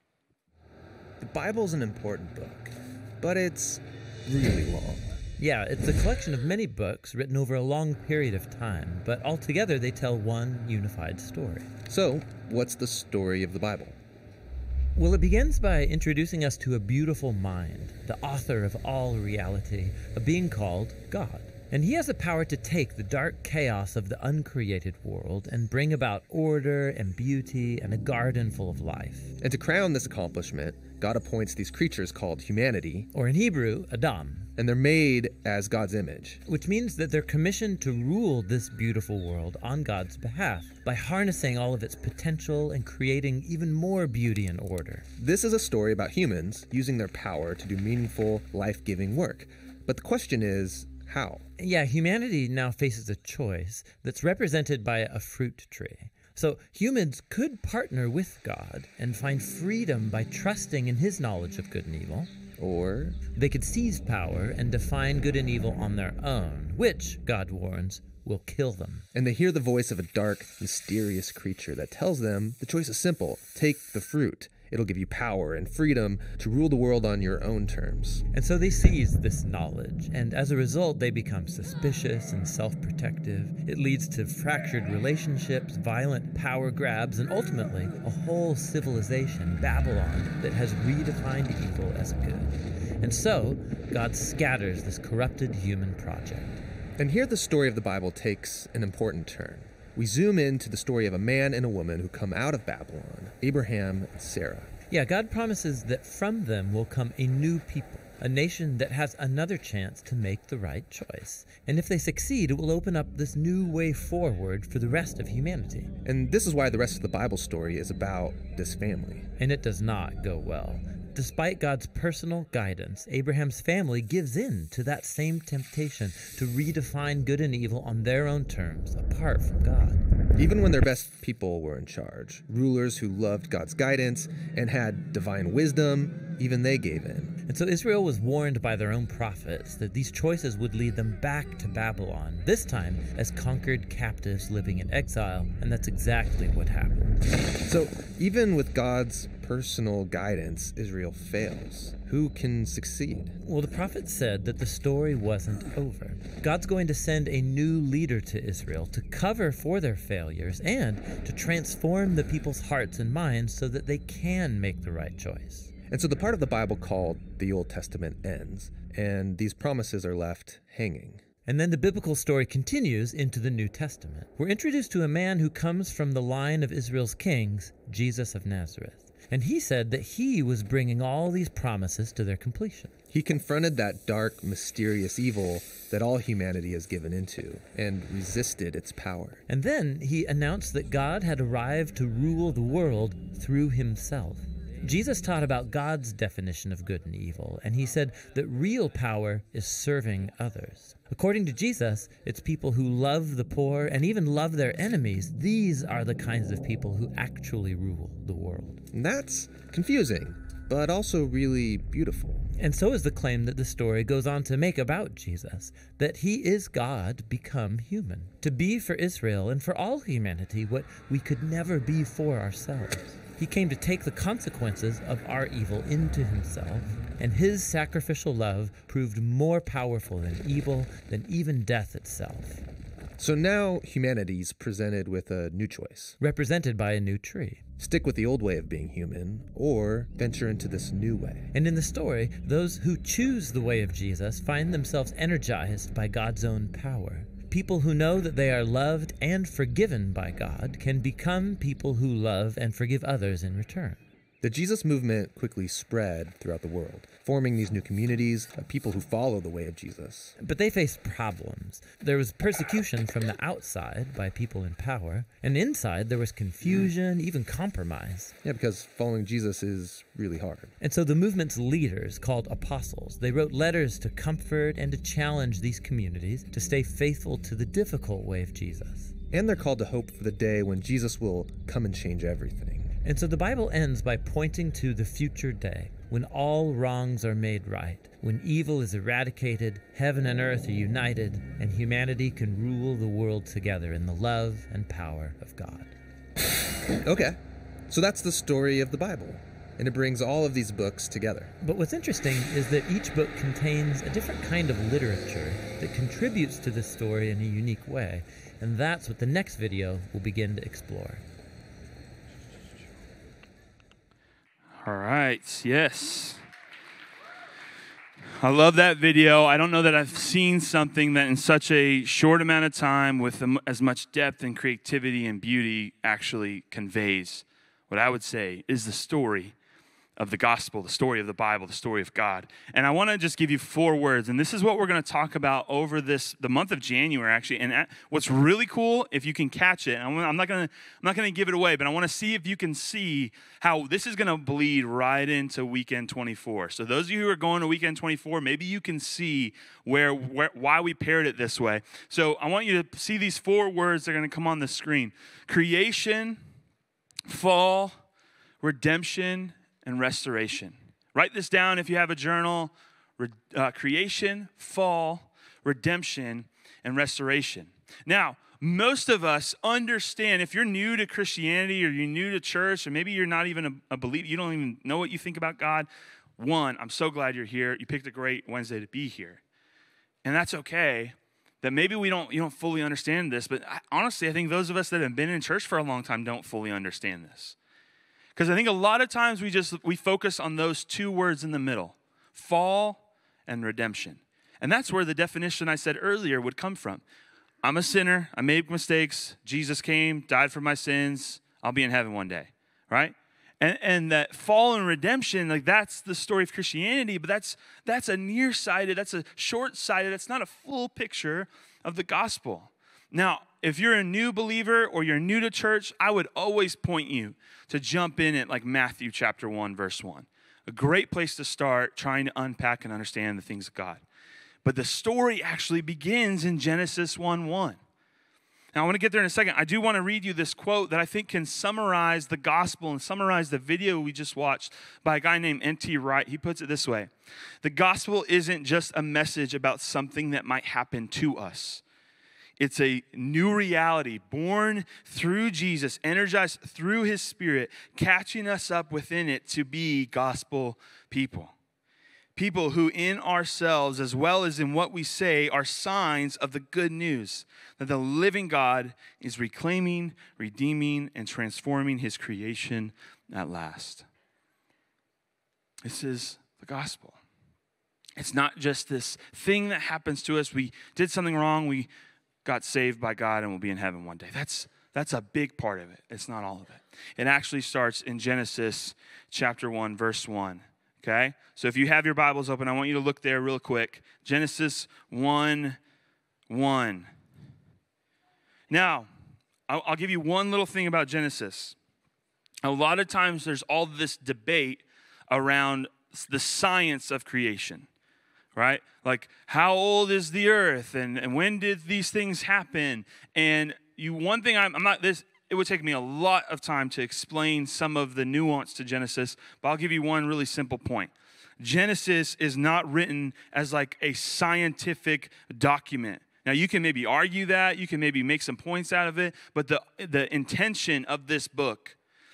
The Bible's an important book, but it's really long. Yeah, it's a collection of many books written over a long period of time, but altogether they tell one unified story. So, what's the story of the Bible? Well, it begins by introducing us to a beautiful mind, the author of all reality, a being called God. And he has the power to take the dark chaos of the uncreated world and bring about order and beauty and a garden full of life. And to crown this accomplishment, God appoints these creatures called humanity, or in Hebrew, Adam. And they're made as God's image. Which means that they're commissioned to rule this beautiful world on God's behalf by harnessing all of its potential and creating even more beauty and order. This is a story about humans using their power to do meaningful, life-giving work. But the question is, how? Yeah, humanity now faces a choice that's represented by a fruit tree. So humans could partner with God and find freedom by trusting in his knowledge of good and evil. Or they could seize power and define good and evil on their own, which, God warns, will kill them. And they hear the voice of a dark, mysterious creature that tells them the choice is simple. Take the fruit. It'll give you power and freedom to rule the world on your own terms. And so they seize this knowledge, and as a result, they become suspicious and self-protective. It leads to fractured relationships, violent power grabs, and ultimately, a whole civilization, Babylon, that has redefined evil as good. And so, God scatters this corrupted human project. And here the story of the Bible takes an important turn. We zoom into the story of a man and a woman who come out of Babylon, Abraham and Sarah. Yeah, God promises that from them will come a new people, a nation that has another chance to make the right choice. And if they succeed, it will open up this new way forward for the rest of humanity. And this is why the rest of the Bible story is about this family. And it does not go well. Despite God's personal guidance, Abraham's family gives in to that same temptation to redefine good and evil on their own terms, apart from God. Even when their best people were in charge, rulers who loved God's guidance and had divine wisdom, even they gave in. And so Israel was warned by their own prophets that these choices would lead them back to Babylon, this time as conquered captives living in exile, and that's exactly what happened. So even with God's personal guidance, Israel fails. Who can succeed? Well, the prophet said that the story wasn't over. God's going to send a new leader to Israel to cover for their failures and to transform the people's hearts and minds so that they can make the right choice. And so the part of the Bible called the Old Testament ends, and these promises are left hanging. And then the biblical story continues into the New Testament. We're introduced to a man who comes from the line of Israel's kings, Jesus of Nazareth. And he said that he was bringing all these promises to their completion. He confronted that dark, mysterious evil that all humanity has given into and resisted its power. And then he announced that God had arrived to rule the world through himself. Jesus taught about God's definition of good and evil, and he said that real power is serving others. According to Jesus, it's people who love the poor and even love their enemies. These are the kinds of people who actually rule the world. And that's confusing, but also really beautiful. And so is the claim that the story goes on to make about Jesus, that he is God become human, to be for Israel and for all humanity what we could never be for ourselves. He came to take the consequences of our evil into himself, and his sacrificial love proved more powerful than evil, than even death itself. So now humanity's presented with a new choice. Represented by a new tree. Stick with the old way of being human, or venture into this new way. And in the story, those who choose the way of Jesus find themselves energized by God's own power. People who know that they are loved and forgiven by God can become people who love and forgive others in return. The Jesus movement quickly spread throughout the world, forming these new communities of people who follow the way of Jesus. But they faced problems. There was persecution from the outside by people in power, and inside there was confusion, even compromise. Yeah, because following Jesus is really hard. And so the movement's leaders, called apostles, they wrote letters to comfort and to challenge these communities to stay faithful to the difficult way of Jesus. And they're called to hope for the day when Jesus will come and change everything. And so the Bible ends by pointing to the future day, when all wrongs are made right, when evil is eradicated, heaven and earth are united, and humanity can rule the world together in the love and power of God. Okay, so that's the story of the Bible, and it brings all of these books together. But what's interesting is that each book contains a different kind of literature that contributes to this story in a unique way, and that's what the next video will begin to explore. All right, yes. I love that video. I don't know that I've seen something that in such a short amount of time with as much depth and creativity and beauty actually conveys what I would say is the story of the gospel, the story of the Bible, the story of God. And I want to just give you 4 words, and this is what we're going to talk about over the month of January, actually. And what's really cool, if you can catch it, I'm not going to give it away, but I want to see if you can see how this is going to bleed right into Weekend 24. So those of you who are going to Weekend 24, maybe you can see why we paired it this way. So I want you to see these 4 words that are going to come on the screen: creation, fall, redemption, and restoration. Write this down if you have a journal. Creation, fall, redemption, and restoration. Now, most of us understand, if you're new to Christianity or you're new to church, or maybe you're not even a believer, you don't even know what you think about God. 1, I'm so glad you're here. You picked a great Wednesday to be here. And that's okay. That maybe you don't fully understand this, but honestly, I think those of us that have been in church for a long time don't fully understand this. Because I think a lot of times we focus on those 2 words in the middle, fall and redemption. And that's where the definition I said earlier would come from. I'm a sinner, I made mistakes, Jesus came, died for my sins, I'll be in heaven one day, right? And that fall and redemption, like that's the story of Christianity, but that's a nearsighted, that's a short-sighted, that's not a full picture of the gospel. Now, if you're a new believer or you're new to church, I would always point you to jump in at like Matthew chapter 1, verse 1. A great place to start trying to unpack and understand the things of God. But the story actually begins in Genesis 1:1. Now, I want to get there in a second. I do want to read you this quote that I think can summarize the gospel and summarize the video we just watched by a guy named N.T. Wright. He puts it this way: the gospel isn't just a message about something that might happen to us. It's a new reality born through Jesus, energized through his Spirit, catching us up within it to be gospel people. People who in ourselves, as well as in what we say, are signs of the good news that the living God is reclaiming, redeeming, and transforming his creation at last. This is the gospel. It's not just this thing that happens to us. We did something wrong. We got saved by God and we'll be in heaven one day. That's a big part of it. It's not all of it. It actually starts in Genesis chapter 1, verse 1. Okay? So if you have your Bibles open, I want you to look there real quick. Genesis 1:1. Now, I'll give you one little thing about Genesis. A lot of times there's all this debate around the science of creation. Right? Like, how old is the earth? And when did these things happen? And one thing it would take me a lot of time to explain some of the nuance to Genesis, but I'll give you one really simple point. Genesis is not written as like a scientific document. Now, you can maybe argue that, you can maybe make some points out of it, but the intention of this book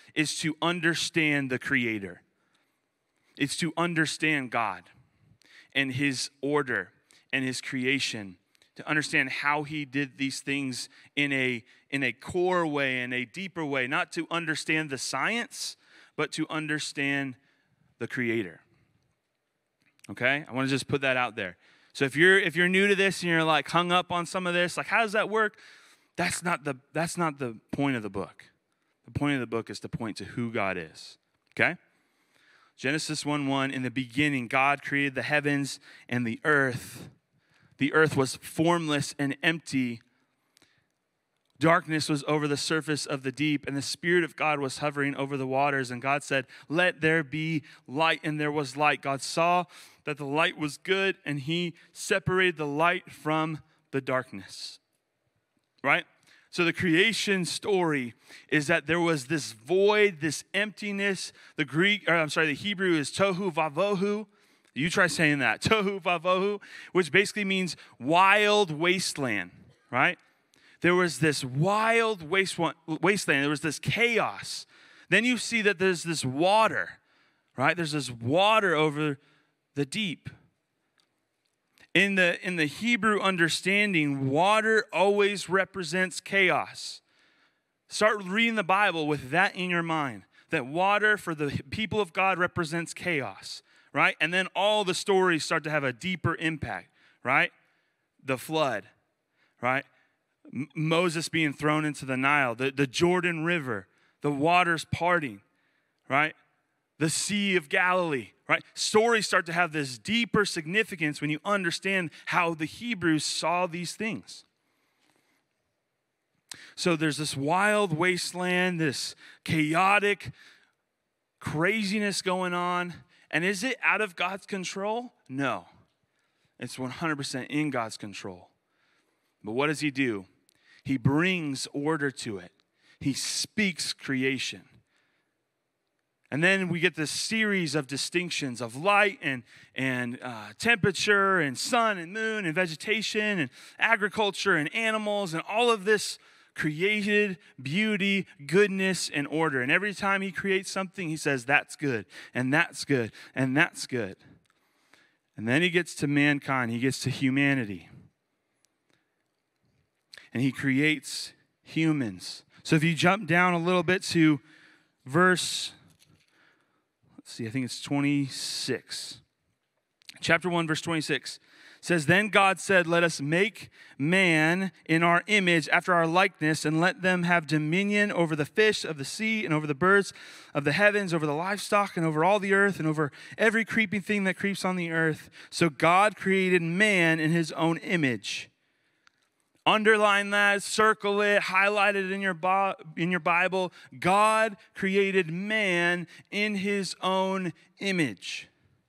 is to understand the Creator. It's to understand God and his order and his creation, to understand how he did these things in a core way, in a deeper way, not to understand the science, but to understand the Creator. Okay? I want to just put that out there. So if you're new to this and you're like hung up on some of this, like how does that work? That's not the point of the book. The point of the book is to point to who God is. Okay? Genesis 1:1, in the beginning, God created the heavens and the earth. The earth was formless and empty. Darkness was over the surface of the deep, and the Spirit of God was hovering over the waters. And God said, "Let there be light," and there was light. God saw that the light was good, and he separated the light from the darkness. Right? So the creation story is that there was this void, this emptiness. The Hebrew is tohu vavohu. You try saying that, tohu vavohu, which basically means wild wasteland, right? There was this wild wasteland. There was this chaos. Then you see that there's this water, right? There's this water over the deep. In the Hebrew understanding, water always represents chaos. Start reading the Bible with that in your mind, that water for the people of God represents chaos, right? And then all the stories start to have a deeper impact, right? The flood, right? Moses being thrown into the Nile, the Jordan River, the waters parting, right? The Sea of Galilee, right? Stories start to have this deeper significance when you understand how the Hebrews saw these things. So there's this wild wasteland, this chaotic craziness going on. And is it out of God's control? No. It's 100% in God's control. But what does he do? He brings order to it. He speaks creation. And then we get this series of distinctions of light and temperature and sun and moon and vegetation and agriculture and animals and all of this created beauty, goodness, and order. And every time he creates something, he says, that's good, and that's good, and that's good. And then he gets to mankind. He gets to humanity. And he creates humans. So if you jump down a little bit to verse... I think it's 26. Chapter 1, verse 26 says, "Then God said, let us make man in our image after our likeness, and let them have dominion over the fish of the sea and over the birds of the heavens, over the livestock and over all the earth and over every creeping thing that creeps on the earth." So God created man in his own image. Underline that, circle it, highlight it in your Bible. God created man in his own image.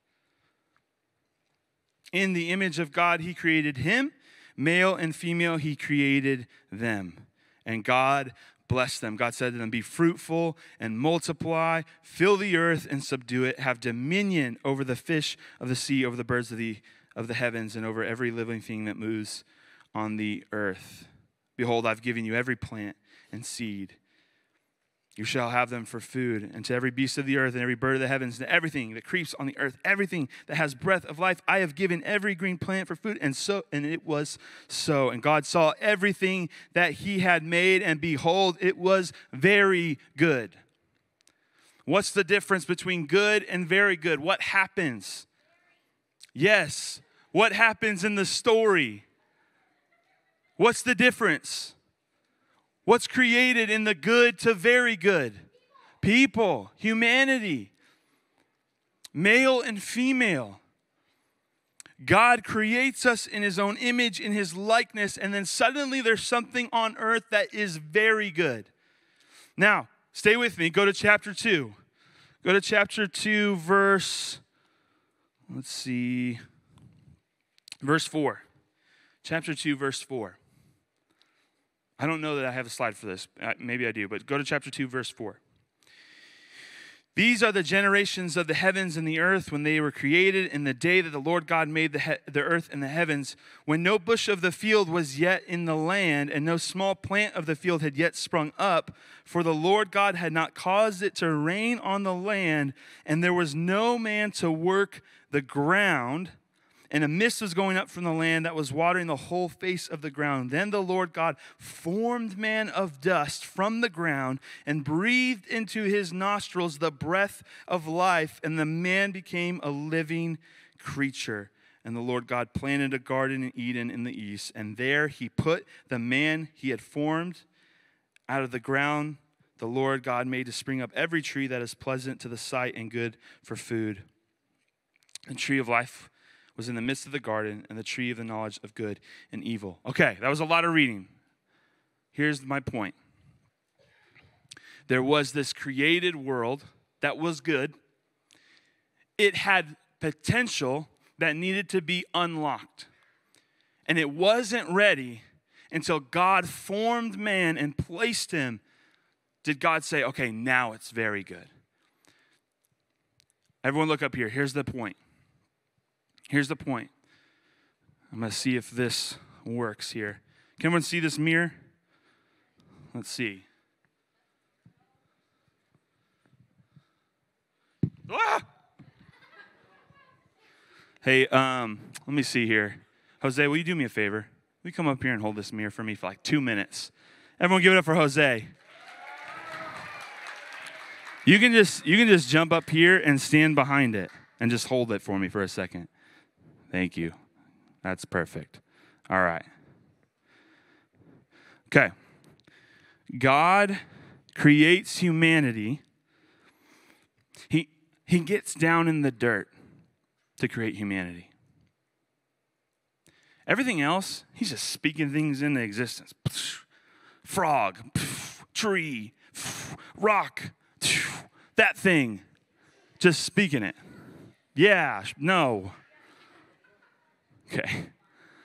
In the image of God, he created him. Male and female, he created them. And God blessed them. God said to them, "Be fruitful and multiply, fill the earth and subdue it, have dominion over the fish of the sea, over the birds of the heavens, and over every living thing that moves on the earth. Behold, I've given you every plant and seed. You shall have them for food, and to every beast of the earth and every bird of the heavens, and to everything that creeps on the earth, everything that has breath of life, I have given every green plant for food." And it was so. And God saw everything that he had made, and behold, it was very good. What's the difference between good and very good? What happens? Yes, what happens in the story? What's the difference? What's created in the good to very good? People, humanity, male and female. God creates us in his own image, in his likeness, and then suddenly there's something on earth that is very good. Now, stay with me. Go to chapter 2. Go to chapter 2, verse 4. Chapter 2, verse 4. I don't know that I have a slide for this. Maybe I do, but go to chapter 2, verse 4. These are the generations of the heavens and the earth when they were created in the day that the Lord God made the earth and the heavens, when no bush of the field was yet in the land, and no small plant of the field had yet sprung up, for the Lord God had not caused it to rain on the land, and there was no man to work the ground. And a mist was going up from the land that was watering the whole face of the ground. Then the Lord God formed man of dust from the ground and breathed into his nostrils the breath of life, and the man became a living creature. And the Lord God planted a garden in Eden in the east, and there he put the man he had formed. Out of the ground the Lord God made to spring up every tree that is pleasant to the sight and good for food. The tree of life was in the midst of the garden, and the tree of the knowledge of good and evil. Okay, that was a lot of reading. Here's my point. There was this created world that was good. It had potential that needed to be unlocked. And it wasn't ready until God formed man and placed him. Did God say, okay, now it's very good? Everyone look up here. Here's the point. Here's the point. I'm going to see if this works here. Can everyone see this mirror? Let's see. Ah! Hey, let me see here. Jose, will you do me a favor? Will you come up here and hold this mirror for me for like 2 minutes? Everyone give it up for Jose. You can just jump up here and stand behind it and just hold it for me for a second. Thank you. That's perfect. All right. Okay. God creates humanity. He gets down in the dirt to create humanity. Everything else, he's just speaking things into existence. Frog, tree, rock, that thing. Just speaking it. Yeah, no. Okay.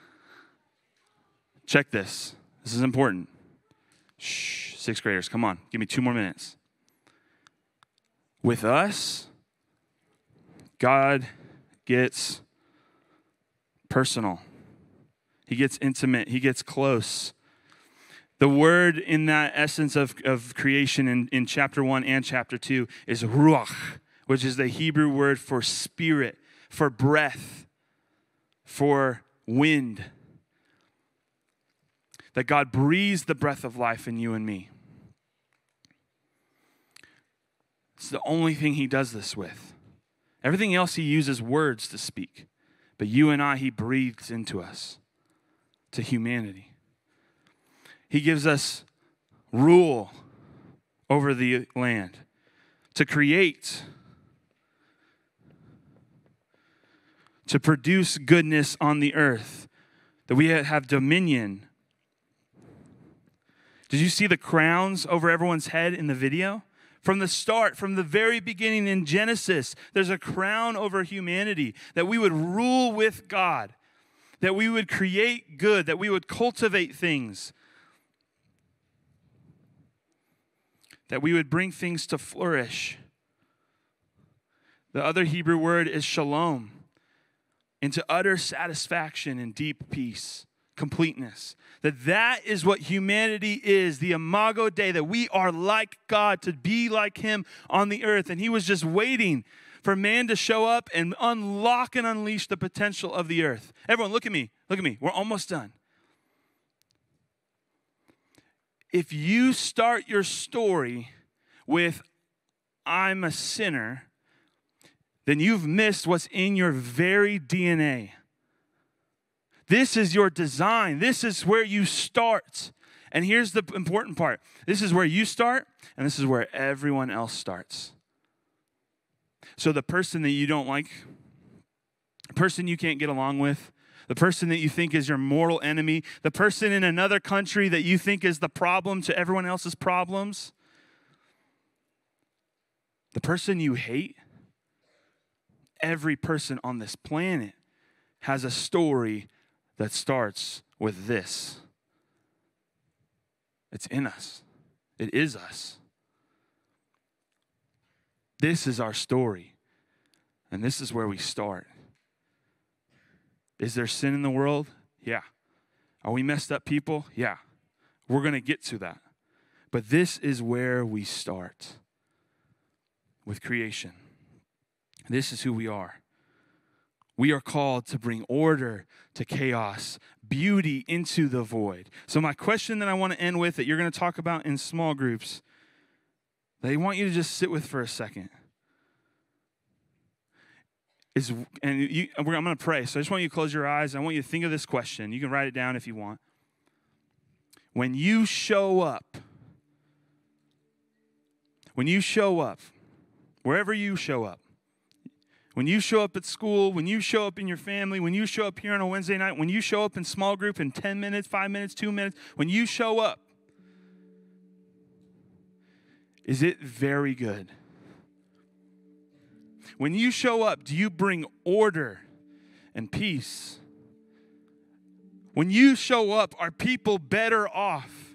Check this. This is important. Shh, 6th graders, come on. Give me 2 more minutes. With us, God gets personal. He gets intimate. He gets close. The word in that essence of creation in chapter 1 and chapter 2 is ruach, which is the Hebrew word for spirit, for breath, for wind. That God breathes the breath of life in you and me. It's the only thing he does this with. Everything else he uses words to speak. But you and I, he breathes into us, to humanity. He gives us rule over the land, to create, to produce goodness on the earth, that we have dominion. Did you see the crowns over everyone's head in the video? From the start, from the very beginning in Genesis, there's a crown over humanity, that we would rule with God, that we would create good, that we would cultivate things, that we would bring things to flourish. The other Hebrew word is shalom, into utter satisfaction and deep peace, completeness. That is what humanity is, the imago Dei, that we are like God, to be like him on the earth. And he was just waiting for man to show up and unlock and unleash the potential of the earth. Everyone, look at me. Look at me. We're almost done. If you start your story with, I'm a sinner, then you've missed what's in your very DNA. This is your design. This is where you start. And here's the important part. This is where you start, and this is where everyone else starts. So the person that you don't like, the person you can't get along with, the person that you think is your mortal enemy, the person in another country that you think is the problem to everyone else's problems, the person you hate, every person on this planet has a story that starts with this. It's in us. It is us. This is our story. And this is where we start. Is there sin in the world? Yeah. Are we messed up people? Yeah. We're going to get to that. But this is where we start with creation. This is who we are. We are called to bring order to chaos, beauty into the void. So my question that I want to end with, that you're going to talk about in small groups, that I want you to just sit with for a second, I'm going to pray. So I just want you to close your eyes. I want you to think of this question. You can write it down if you want. When you show up, wherever you show up, when you show up at school, when you show up in your family, when you show up here on a Wednesday night, when you show up in small group in 10 minutes, 5 minutes, 2 minutes, when you show up, is it very good? When you show up, do you bring order and peace? When you show up, are people better off?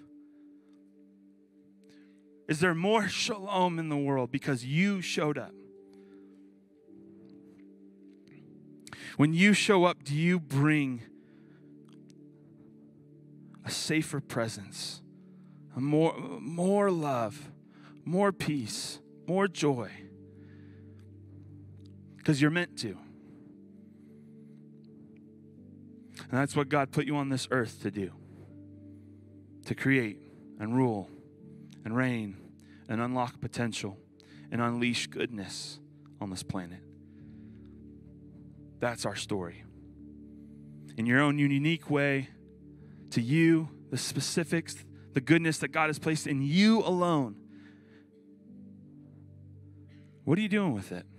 Is there more shalom in the world because you showed up? When you show up, do you bring a safer presence, more love, more peace, more joy? Because you're meant to. And that's what God put you on this earth to do. To create and rule and reign and unlock potential and unleash goodness on this planet. That's our story. In your own unique way, to you, the specifics, the goodness that God has placed in you alone. What are you doing with it?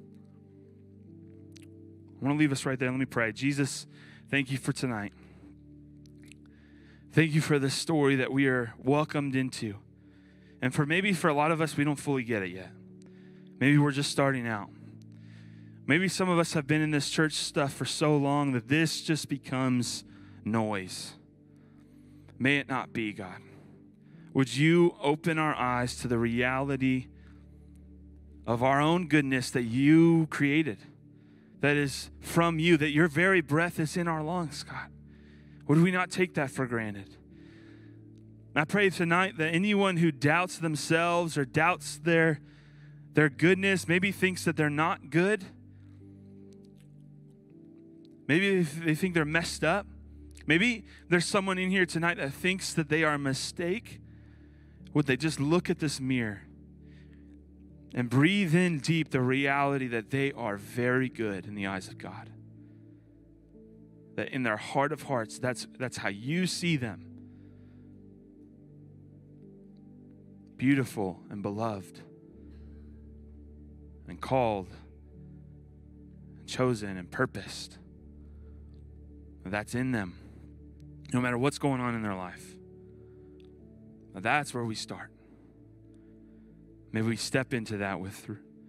I want to leave us right there. Let me pray. Jesus, thank you for tonight. Thank you for this story that we are welcomed into. And for a lot of us, we don't fully get it yet. Maybe we're just starting out. Maybe some of us have been in this church stuff for so long that this just becomes noise. May it not be, God. Would you open our eyes to the reality of our own goodness that you created, that is from you, that your very breath is in our lungs, God? Would we not take that for granted? I pray tonight that anyone who doubts themselves or doubts their goodness, maybe thinks that they're not good, maybe they think they're messed up, maybe there's someone in here tonight that thinks that they are a mistake, would they just look at this mirror and breathe in deep the reality that they are very good in the eyes of God? That in their heart of hearts, that's how you see them. Beautiful and beloved and called and chosen and purposed. That's in them, no matter what's going on in their life. Now that's where we start. Maybe we step into that with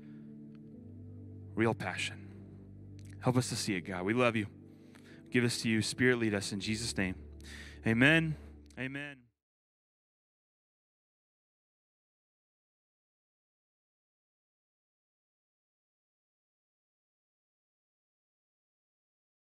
real passion. Help us to see it, God. We love you. Give us to you. Spirit, lead us in Jesus' name. Amen. Amen.